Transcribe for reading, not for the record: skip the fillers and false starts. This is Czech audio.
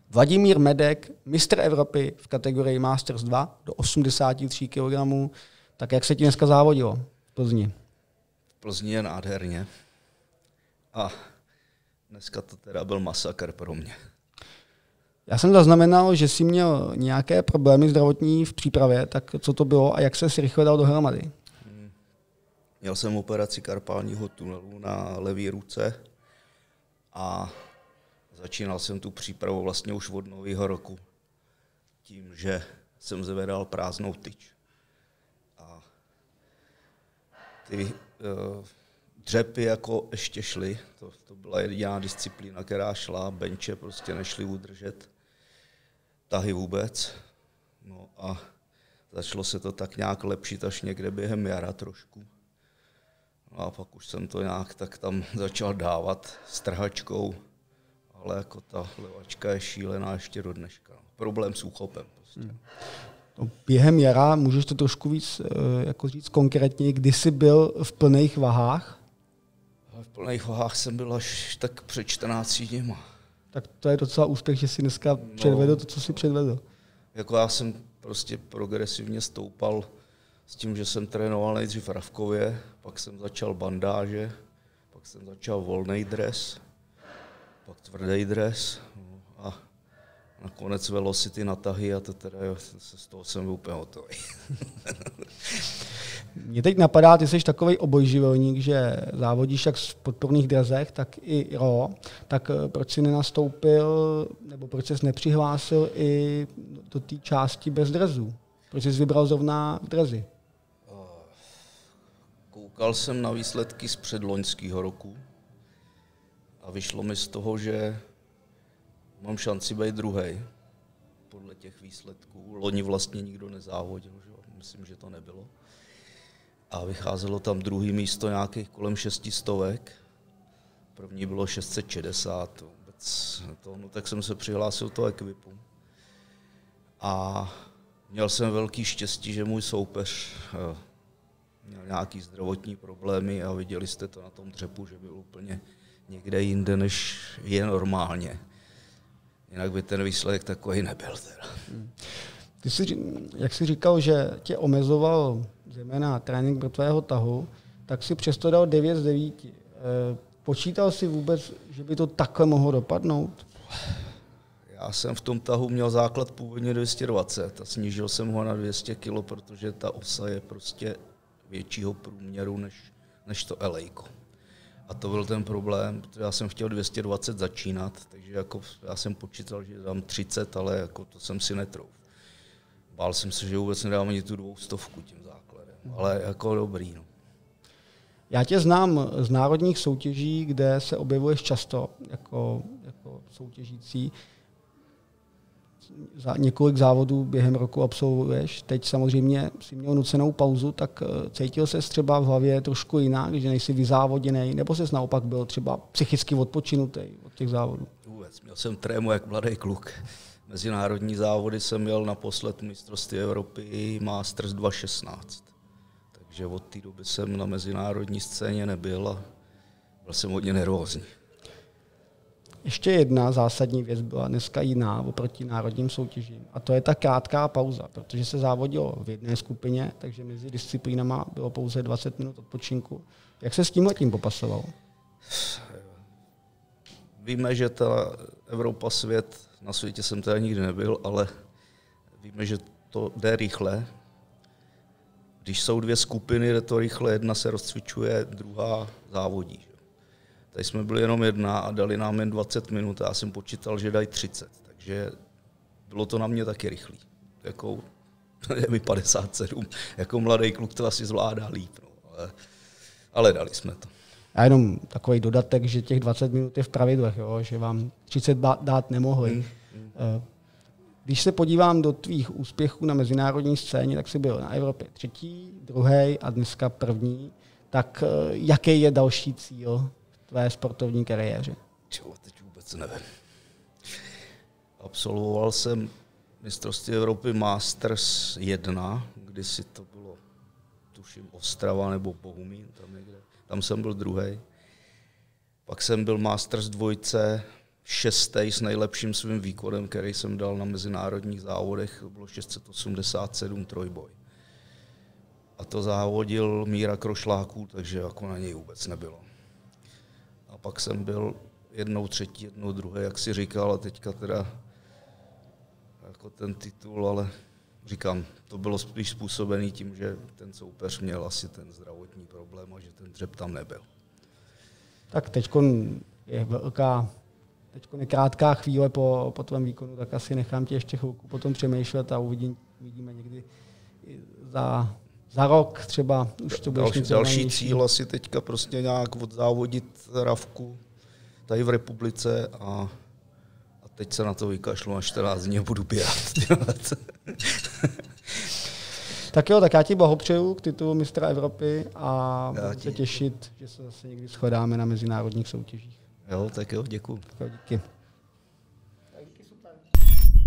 Vladimír Medek, mistr Evropy v kategorii Masters 2 do 83 kg. Tak jak se ti dneska závodilo v Plzni? V Plzni je nádherně. A dneska to teda byl masakr pro mě. Já jsem zaznamenal, že jsi měl nějaké problémy zdravotní v přípravě, tak co to bylo a jak se rychle dal dohromady? Měl jsem operaci karpálního tunelu na levé ruce a začínal jsem tu přípravu vlastně už od nového roku tím, že jsem zvedal prázdnou tyč. A ty dřepy jako ještě šly, to byla jediná disciplína, která šla, benče prostě nešly udržet, tahy vůbec. No a začalo se to tak nějak lepšit až někde během jara trošku. No a pak už jsem to nějak tak tam začal dávat s trhačkou, ale jako ta levačka je šílená ještě do dneška. Problém s úchopem prostě. No, během jara můžeš to trošku víc jako říct konkrétně, kdy jsi byl v plných vahách? V plných vahách jsem byl až tak před 14 dněma. Tak to je docela úspěch, že jsi dneska předvedl to, co jsi předvedl. Jako já jsem prostě progresivně stoupal s tím, že jsem trénoval nejdřív v Ravkově, pak jsem začal bandáže, pak jsem začal volný dres, pak tvrdý dres a nakonec velocity na tahy a to teda, z toho jsem byl úplně hotový. Mě teď napadá, ty jsi takovej obojživelník, že závodíš jak v podporných drazech, tak i RO, tak proč jsi nenastoupil, nebo proč jsi nepřihlásil i do té části bez drazů? Proč jsi vybral zrovna drazy? Koukal jsem na výsledky z předloňského roku a vyšlo mi z toho, že mám šanci být druhej podle těch výsledků. Loni vlastně nikdo nezávodil, že? Myslím, že to nebylo. A vycházelo tam druhý místo nějakých kolem 600. První bylo 660. No, tak jsem se přihlásil do ekvipu. A měl jsem velký štěstí, že můj soupeř měl nějaký zdravotní problémy a viděli jste to na tom dřepu, že byl úplně někde jinde, než je normálně. Jinak by ten výsledek takový nebyl. Teda. Ty jsi, jak jsi říkal, že tě omezoval zejména trénink brtvého tahu, tak si přesto dal 9 z 9. Počítal jsi vůbec, že by to takhle mohlo dopadnout? Já jsem v tom tahu měl základ původně 220 a snížil jsem ho na 200 kg, protože ta osa je prostě většího průměru než to elejko. A to byl ten problém, protože já jsem chtěl 220 začínat, takže jako já jsem počítal, že dám 30, ale jako to jsem si netrouf. Bál jsem se, že vůbec nedám ani tu 200 tím základem, ale jako dobrý. No. Já tě znám z národních soutěží, kde se objevuješ často jako soutěžící. Za několik závodů během roku absolvuješ. Teď samozřejmě si měl nucenou pauzu, tak cítil ses třeba v hlavě trošku jinak, že nejsi vyzávoděnej, nebo ses naopak byl třeba psychicky odpočinutý od těch závodů? Vůbec. Měl jsem trému jak mladý kluk. Mezinárodní závody jsem měl naposled mistrovství Evropy Masters 2016. Takže od té doby jsem na mezinárodní scéně nebyl a byl jsem hodně nervózní. Ještě jedna zásadní věc byla dneska jiná oproti národním soutěžím. A to je ta krátká pauza, protože se závodilo v jedné skupině, takže mezi disciplínama bylo pouze 20 minut odpočinku. Jak se s tímhletím popasoval? Víme, že ta Evropa, svět, na světě jsem teda nikdy nebyl, ale víme, že to jde rychle. Když jsou dvě skupiny, jde to rychle, jedna se rozcvičuje, druhá závodí. Tady jsme byli jenom jedna a dali nám jen 20 minut a já jsem počítal, že dají 30, takže bylo to na mě taky rychlý. Jako, je mi 57, jako mladý kluk to asi zvládá líp, no, ale dali jsme to. A jenom takový dodatek, že těch 20 minut je v pravidlech, jo, že vám 30 dát nemohli. Když se podívám do tvých úspěchů na mezinárodní scéně, tak jsi byl na Evropě 3., 2. a dneska 1. Tak jaký je další cíl tvé sportovní kariéře? Teď vůbec nevím. Absolvoval jsem mistrovství Evropy Masters 1, kdysi to bylo, tuším, Ostrava nebo Bohumín, tam někde. Tam jsem byl 2. Pak jsem byl Masters 2 v šestý s nejlepším svým výkonem, který jsem dal na mezinárodních závodech, bylo 687 trojboj. A to závodil Míra Krošláků, takže jako na něj vůbec nebylo. A pak jsem byl jednou třetí, jednou druhý, jak si říkal, a teďka teda jako ten titul, ale říkám, to bylo spíš způsobený tím, že ten soupeř měl asi ten zdravotní problém a že ten dřep tam nebyl. Tak teďkon je krátká chvíle po tvém výkonu, tak asi nechám tě ještě chvilku potom přemýšlet a uvidíme někdy za rok třeba už to budeš mít další cíl asi teďka prostě nějak odzávodit Ravku tady v republice a teď se na to vykašlu na 14 dní a budu běhat. Tak jo, tak já ti blahopřeju k titulu mistra Evropy a budu se těšit, že se zase někdy shledáme na mezinárodních soutěžích. Jo, tak jo, děkuju. Tak jo, díky. Tak díky, super.